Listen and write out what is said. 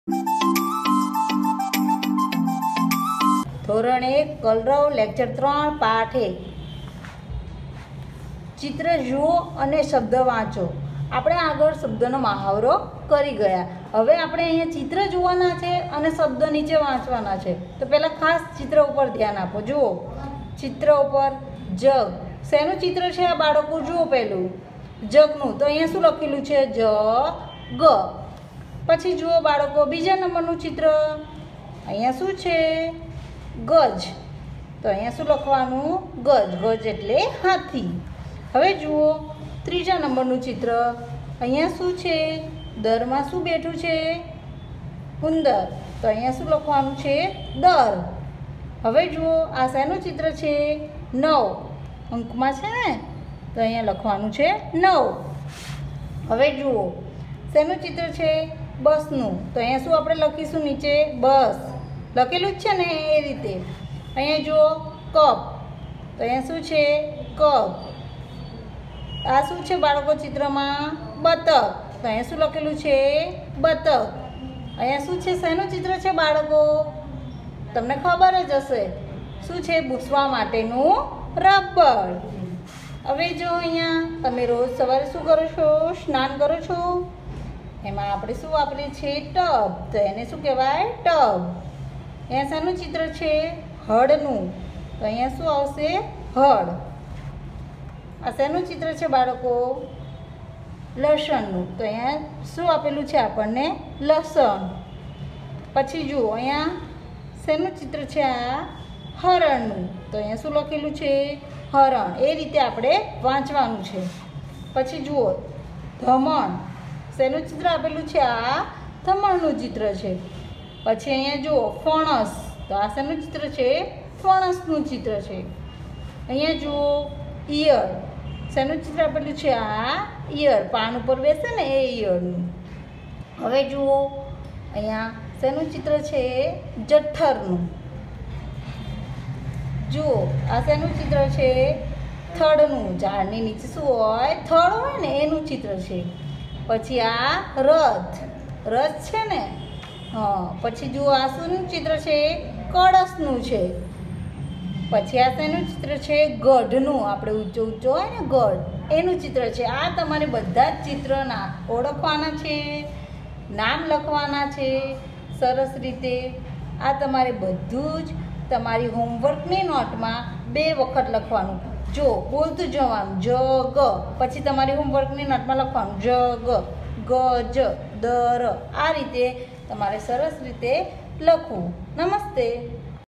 ધોરણ 1 કલરવ લેક્ચર 3 પાઠ 1 ચિત્ર જુઓ અને શબ્દ વાંચો। આપણે આગળ શબ્દનો મહાવરો કરી ગયા। હવે આપણે અહીંયા ચિત્ર જોવાના છે અને શબ્દ નીચે વાંચવાના છે। તો પહેલાં ખાસ ચિત્ર ઉપર ધ્યાન આપો। જુઓ ચિત્ર ઉપર જગ, શેનું ચિત્ર છે આ બાળકો? જુઓ પહેલું જગનું। તો અહીંયા શું લખેલું છે? જ ગ। પછી જુઓ બાળકો બીજા નંબરનું ચિત્ર, અહીંયા શું છે? ગજ। તો અહીંયા શું લખવાનું? ગજ। ગજ એટલે હાથી। હવે જુઓ ત્રીજા નંબરનું ચિત્ર, અહીંયા શું છે? દરમાં શું બેઠું છે? ઉંદર। તો અહીંયા શું લખવાનું છે? દર। હવે જુઓ આ શેનું ચિત્ર છે? 9 અંકમાં છે ને, તો અહીંયા લખવાનું છે 9। હવે જુઓ શેનું ચિત્ર છે? બસનું। તો અહીંયા શું આપણે લખીશું નીચે? બસ લખેલું જ છે ને એ રીતે। અહીંયા જુઓ કપ, તો અહીંયા શું છે? કપ। આ શું છે બાળકો ચિત્રમાં? બતક। તો અહીંયા શું લખેલું છે? બતક। અહીંયા શું છે? શેનું ચિત્ર છે બાળકો? તમને ખબર જ હશે શું છે? ભૂસવા માટેનું રબર। હવે જો અહીંયા તમે રોજ સવારે શું કરો છો? સ્નાન કરો છો। એમાં આપણે શું વાપરીએ છીએ? ટબ। તો એને શું કહેવાય? ટબ। અહીંયા શાનું ચિત્ર છે? હળનું। તો અહીંયા શું આવશે? હળ। આ શેનું ચિત્ર છે બાળકો? લસણનું। તો અહીંયા શું આપેલું છે આપણને? લસણ। પછી જુઓ અહીંયા શેનું ચિત્ર છે? આ હરણનું। તો અહીંયા શું લખેલું છે? હરણ। એ રીતે આપણે વાંચવાનું છે। પછી જુઓ ધમણ, શેનું ચિત્ર આપેલું છે? આ ધમણનું ચિત્ર છે। પછી અહીંયા જુઓ ફણસ, તો આ શેનું ચિત્ર છે? ફણસનું ચિત્ર છે। અહીંયા જુઓ ઈયળ, શેનું ચિત્ર આપેલું છે? આ ઈયળ, પાન ઉપર બેસે ને એ ઈયળનું। હવે જુઓ અહીંયા શેનું ચિત્ર છે? જઠ્ઠરનું। જુઓ આ શેનું ચિત્ર છે? થડનું। ઝાડની નીચે શું હોય? થડ હોય ને એનું ચિત્ર છે। પછી આ રથ, રથ છે ને, હા। પછી જુઓ આ શું ચિત્ર છે? કળશનું છે। પછી આ શેનું ચિત્ર છે? ગઢનું। આપણે ઊંચો ઊંચો હોય ને ગઢ, એનું ચિત્ર છે। આ તમારે બધા જ ચિત્રના ઓળખવાના છે, નામ લખવાના છે સરસ રીતે। આ તમારે બધું જ તમારી હોમવર્કની નોટમાં 2 વખત લખવાનું। જો બોલતું જવાનું જ ગ, પછી તમારી હોમવર્કની નોટમાં લખવાનું જ ગ, ગ જ, દર। આ રીતે તમારે સરસ રીતે લખવું। નમસ્તે।